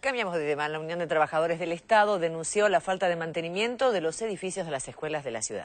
Cambiamos de tema. La Unión de Trabajadores del Estado denunció la falta de mantenimiento de los edificios de las escuelas de la ciudad.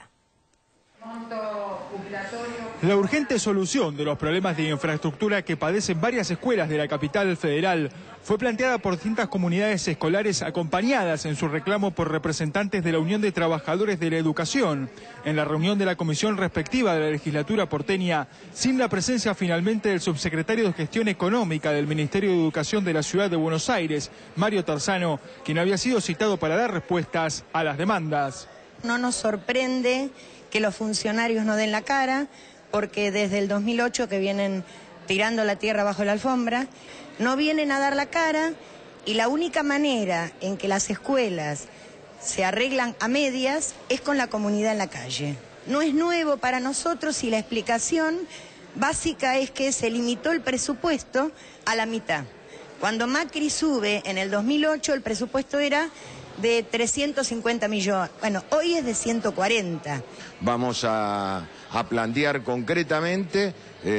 La urgente solución de los problemas de infraestructura que padecen varias escuelas de la capital federal fue planteada por distintas comunidades escolares acompañadas en su reclamo por representantes de la Unión de Trabajadores de la Educación en la reunión de la comisión respectiva de la legislatura porteña, sin la presencia finalmente del subsecretario de Gestión Económica del Ministerio de Educación de la Ciudad de Buenos Aires, Mario Terzano, quien había sido citado para dar respuestas a las demandas. No nos sorprende que los funcionarios no den la cara, porque desde el 2008 que vienen tirando la tierra bajo la alfombra, no vienen a dar la cara, y la única manera en que las escuelas se arreglan a medias es con la comunidad en la calle. No es nuevo para nosotros y la explicación básica es que se limitó el presupuesto a la mitad. Cuando Macri sube en el 2008 el presupuesto era de 350 millones, bueno, hoy es de 140. Vamos a plantear concretamente,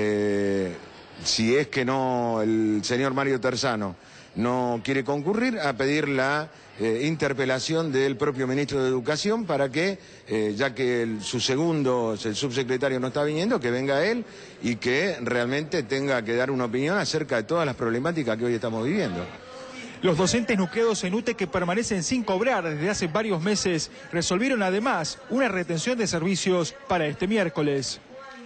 si es que no el señor Mario Terzano no quiere concurrir, a pedir la interpelación del propio ministro de Educación para que, ya que el subsecretario no está viniendo, que venga él y que realmente tenga que dar una opinión acerca de todas las problemáticas que hoy estamos viviendo. Los docentes nucleados en UTE que permanecen sin cobrar desde hace varios meses resolvieron además una retención de servicios para este miércoles.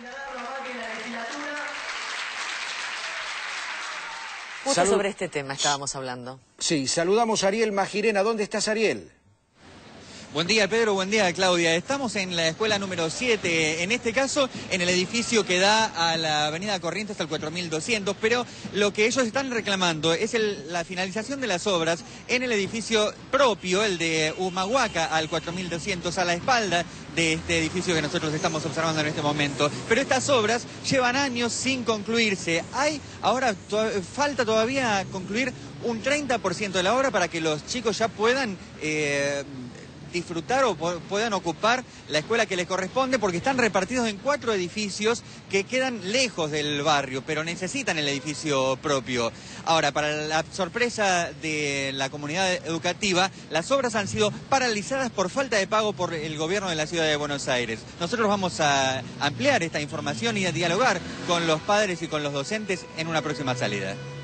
Justo sobre este tema estábamos hablando. Sí, saludamos a Ariel Magirena. ¿Dónde estás, Ariel? Buen día, Pedro. Buen día, Claudia. Estamos en la escuela número 7, en este caso en el edificio que da a la avenida Corrientes al 4200, pero lo que ellos están reclamando es la finalización de las obras en el edificio propio, el de Humahuaca al 4200, a la espalda de este edificio que nosotros estamos observando en este momento. Pero estas obras llevan años sin concluirse. Falta todavía concluir un 30% de la obra para que los chicos ya puedan disfrutar o puedan ocupar la escuela que les corresponde, porque están repartidos en 4 edificios que quedan lejos del barrio, pero necesitan el edificio propio. Ahora, para la sorpresa de la comunidad educativa, las obras han sido paralizadas por falta de pago por el gobierno de la ciudad de Buenos Aires. Nosotros vamos a ampliar esta información y a dialogar con los padres y con los docentes en una próxima salida.